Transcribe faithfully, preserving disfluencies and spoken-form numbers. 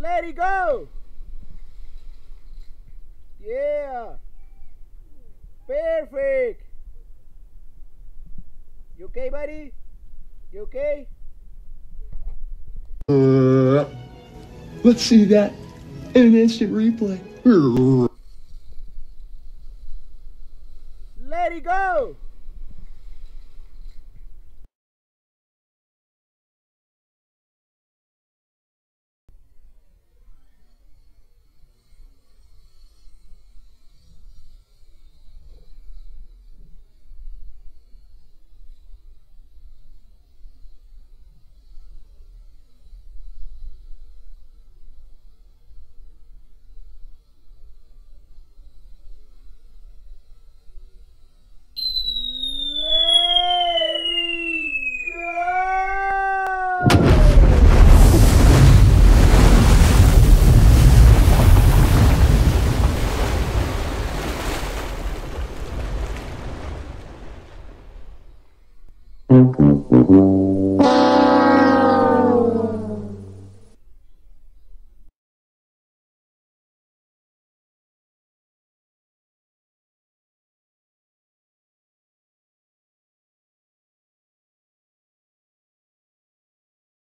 Let it go. Yeah. Perfect. You okay, buddy? You okay? Uh, let's see that in an instant replay. Let it go. Mm-hmm.